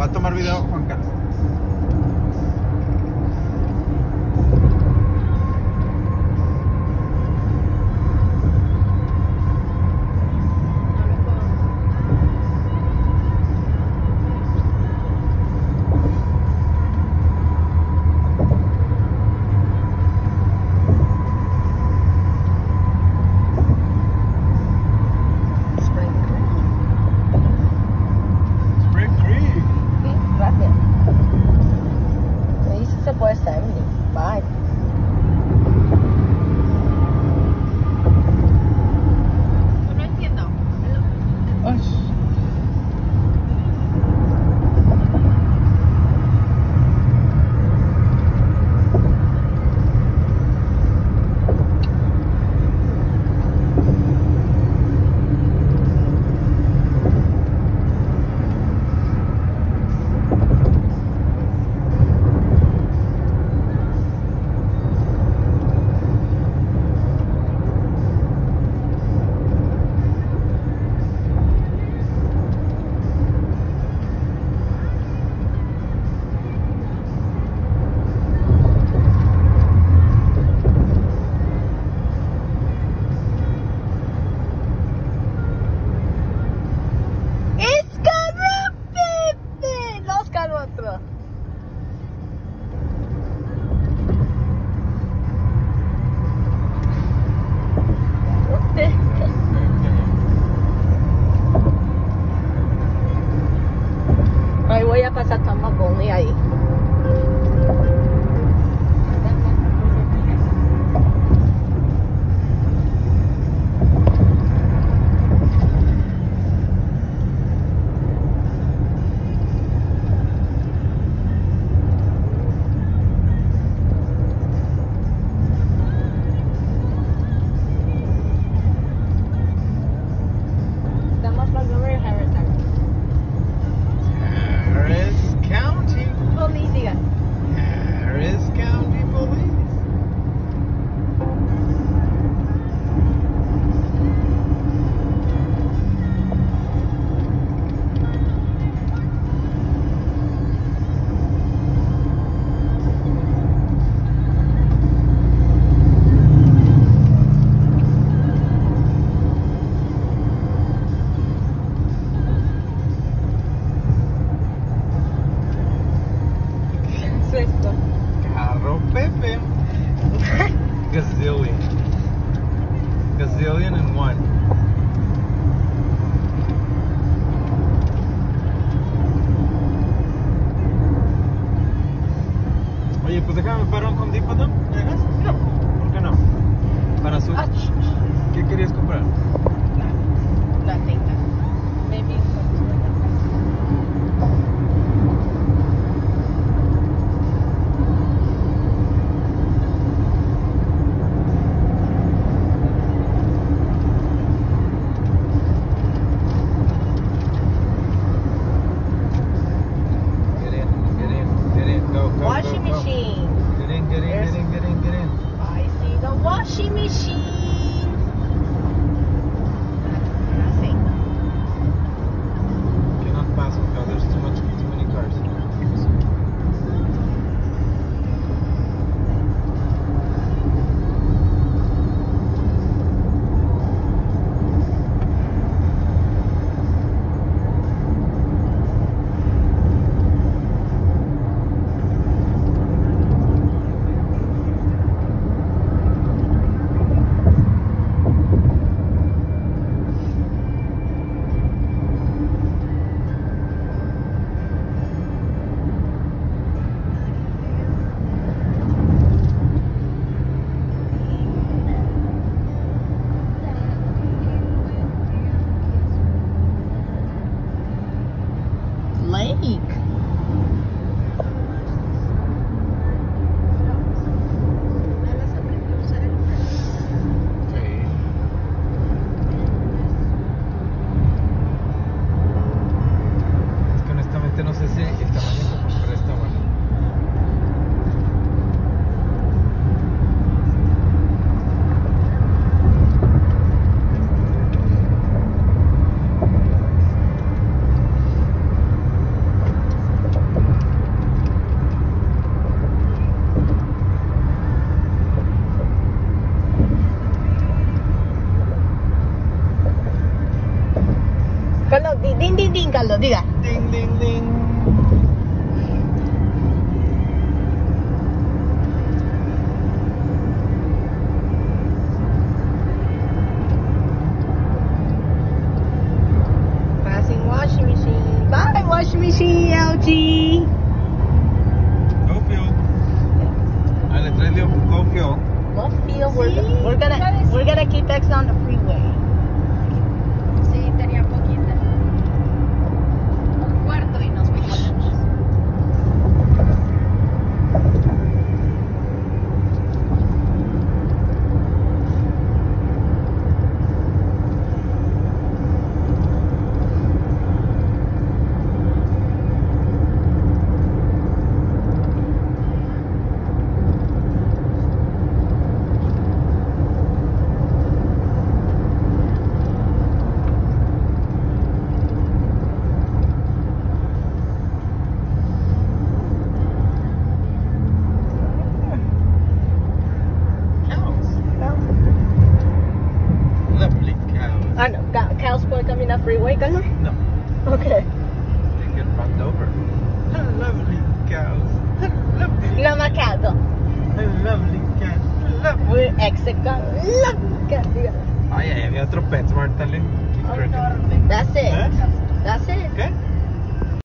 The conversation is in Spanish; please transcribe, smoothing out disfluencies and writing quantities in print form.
Va a tomar video Juan Carlos. Gazillion and one. Oye, pues déjame parar un Home Depot, ¿no? ¿Llegas? No. ¿Por qué no? Para su... ¿Qué querías comprar? Nothing. Maybe. Washing machine. Get in. I see the washing machine. Nothing. Cannot pass because there's too many cars. Lake. Es que honestamente no sé si el tamaño como que está bueno. Dígalo, diga. Ding, ding, ding. Passing washing machine. Bye, washing machine, LG. Go fuel. Ah, le trae go fuel. What feel? Sí, We're gonna keep X on the freeway. Sí, tenía poquita. Un cuarto y nos fuimos. Lovely cows. Ano, cows po kami na freeway ka na? No, Okay. they get run over. Lovely cows. Lovely. Na macado. Lovely cat. Lovely. We're exit ka. Look at Ay, ay, había otro PetSmart, dale. That's it. ¿Eh? That's it. ¿Qué?